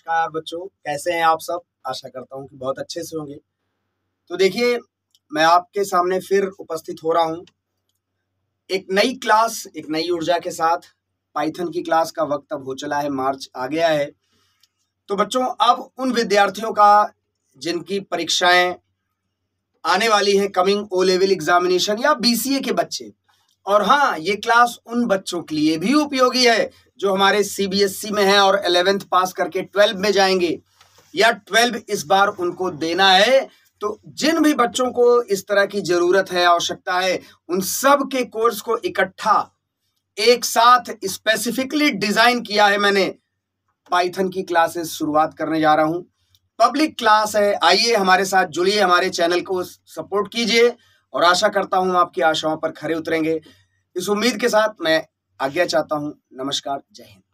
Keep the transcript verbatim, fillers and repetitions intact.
नमस्कार बच्चों, कैसे हैं आप सब? आशा करता हूँ कि बहुत अच्छे से होंगे। तो देखिए, मैं आपके सामने फिर उपस्थित हो रहा हूँ एक नई क्लास, एक नई ऊर्जा के साथ। पाइथन की क्लास का वक्त अब हो चला है, मार्च आ गया है। तो बच्चों, अब उन विद्यार्थियों का जिनकी परीक्षाएं आने वाली हैं, कमिंग ओ लेवल एग्जामिनेशन या बीसीए के बच्चे, और हाँ, ये क्लास उन बच्चों के लिए भी उपयोगी है जो हमारे सीबीएसई में हैं और इलेवेंथ पास करके ट्वेल्व में जाएंगे या ट्वेल्व इस बार उनको देना है। तो जिन भी बच्चों को इस तरह की जरूरत है, आवश्यकता है, उन सब के कोर्स को इकट्ठा एक साथ स्पेसिफिकली डिजाइन किया है मैंने। पाइथन की क्लासेस शुरुआत करने जा रहा हूं। पब्लिक क्लास है, आइए हमारे साथ जुड़िए, हमारे चैनल को सपोर्ट कीजिए और आशा करता हूं आपकी आशाओं पर खरे उतरेंगे। इस उम्मीद के साथ मैं आज्ञा चाहता हूं। नमस्कार, जय हिंद।